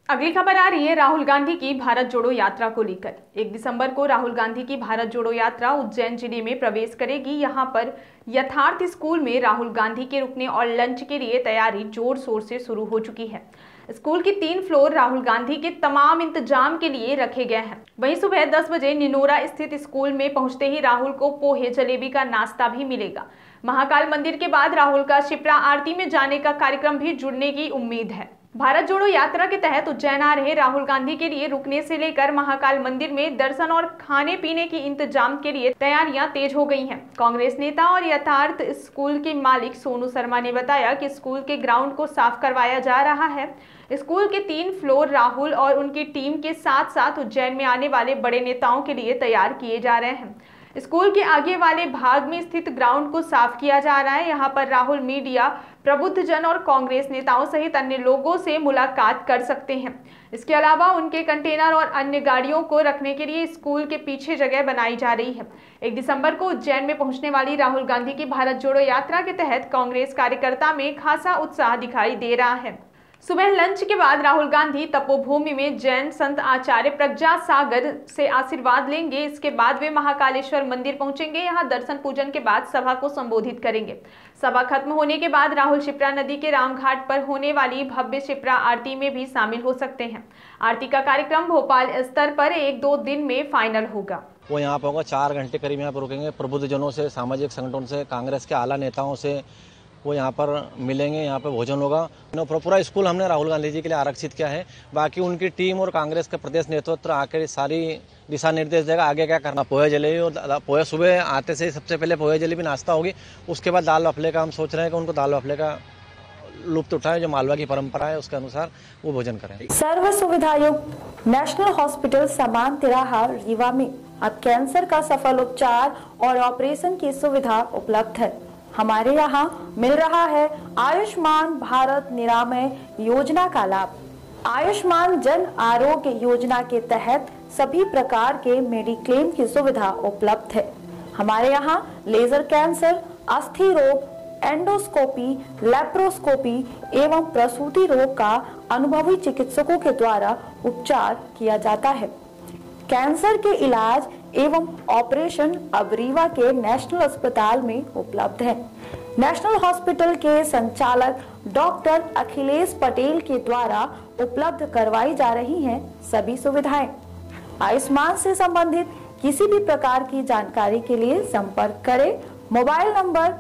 अगली खबर आ रही है राहुल गांधी की भारत जोड़ो यात्रा को लेकर। 1 दिसंबर को राहुल गांधी की भारत जोड़ो यात्रा उज्जैन जिले में प्रवेश करेगी। यहां पर यथार्थ स्कूल में राहुल गांधी के रुकने और लंच के लिए तैयारी जोर शोर से शुरू हो चुकी है। स्कूल की 3 फ्लोर राहुल गांधी के तमाम इंतजाम के लिए रखे गए हैं। वहीं सुबह 10 बजे निनोरा स्थित स्कूल में पहुंचते ही राहुल को पोहे जलेबी का नाश्ता भी मिलेगा। महाकाल मंदिर के बाद राहुल का शिप्रा आरती में जाने का कार्यक्रम भी जुड़ने की उम्मीद है। भारत जोड़ो यात्रा के तहत उज्जैन आ रहे राहुल गांधी के लिए रुकने से लेकर महाकाल मंदिर में दर्शन और खाने पीने की इंतजाम के लिए तैयारियां तेज हो गई हैं। कांग्रेस नेता और यथार्थ स्कूल के मालिक सोनू शर्मा ने बताया कि स्कूल के ग्राउंड को साफ करवाया जा रहा है। स्कूल के 3 फ्लोर राहुल और उनकी टीम के साथ साथ उज्जैन में आने वाले बड़े नेताओं के लिए तैयार किए जा रहे हैं। स्कूल के आगे वाले भाग में स्थित ग्राउंड को साफ किया जा रहा है। यहां पर राहुल मीडिया, प्रबुद्धजन और कांग्रेस नेताओं सहित अन्य लोगों से मुलाकात कर सकते हैं। इसके अलावा उनके कंटेनर और अन्य गाड़ियों को रखने के लिए स्कूल के पीछे जगह बनाई जा रही है। 1 दिसंबर को उज्जैन में पहुंचने वाली राहुल गांधी की भारत जोड़ो यात्रा के तहत कांग्रेस कार्यकर्ता में खासा उत्साह दिखाई दे रहा है। सुबह लंच के बाद राहुल गांधी तपोभूमि में जैन संत आचार्य प्रज्ञा सागर से आशीर्वाद लेंगे। इसके बाद वे महाकालेश्वर मंदिर पहुंचेंगे। यहां दर्शन पूजन के बाद सभा को संबोधित करेंगे। सभा खत्म होने के बाद राहुल शिप्रा नदी के रामघाट पर होने वाली भव्य शिप्रा आरती में भी शामिल हो सकते हैं। आरती का कार्यक्रम भोपाल स्तर पर 1-2 दिन में फाइनल होगा। वो यहाँ पर होगा 4 घंटे करीब यहाँ पर रुकेंगे। प्रबुद्धजनों से, सामाजिक संगठनों से, कांग्रेस के आला नेताओं से वो यहाँ पर मिलेंगे। यहाँ पर भोजन होगा। पूरा स्कूल हमने राहुल गांधी जी के लिए आरक्षित किया है। बाकी उनकी टीम और कांग्रेस का प्रदेश नेतृत्व आकर सारी दिशा निर्देश देगा आगे क्या करना। पोहे जलेबी और पोहे सुबह आते से सबसे पहले पोहे जलेबी नाश्ता होगी। उसके बाद दाल बाफले का हम सोच रहे हैं कि उनको दाल बाफले का लुत्फ उठाएं, जो मालवा की परंपरा है उसके अनुसार वो भोजन करें। सर्व सुविधा युक्त नेशनल हॉस्पिटल समान तिराहा रीवा में अब कैंसर का सफल उपचार और ऑपरेशन की सुविधा उपलब्ध है। हमारे यहाँ मिल रहा है आयुष्मान भारत निरामय योजना का लाभ। आयुष्मान जन आरोग्य योजना के तहत सभी प्रकार के मेडिक्लेम की सुविधा उपलब्ध है। हमारे यहाँ लेजर कैंसर, अस्थि रोग, एंडोस्कोपी, लेप्रोस्कोपी एवं प्रसूति रोग का अनुभवी चिकित्सकों के द्वारा उपचार किया जाता है। कैंसर के इलाज एवं ऑपरेशन अब रीवा के नेशनल अस्पताल में उपलब्ध है। नेशनल हॉस्पिटल के संचालक डॉक्टर अखिलेश पटेल के द्वारा उपलब्ध करवाई जा रही हैं सभी सुविधाएं। आयुष्मान से संबंधित किसी भी प्रकार की जानकारी के लिए संपर्क करें मोबाइल नंबर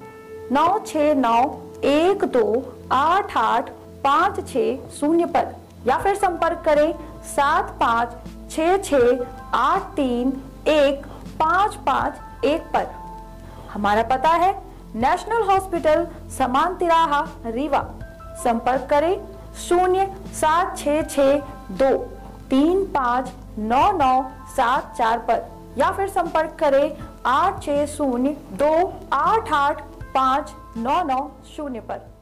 9691288560 पर या फिर संपर्क करें 7566831551 पर। हमारा पता है नेशनल हॉस्पिटल समान तिराहा रीवा। संपर्क करें 07662359974 पर या फिर संपर्क करें 8602885990 पर।